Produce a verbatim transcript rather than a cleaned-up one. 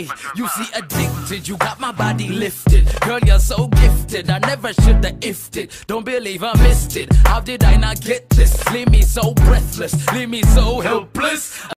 me. You see, addicted, you got my body lifted. Girl, you're so gifted, I never should've ifted it. Don't believe I missed it. How did I not get this? Leave me so breathless, leave me so helpless.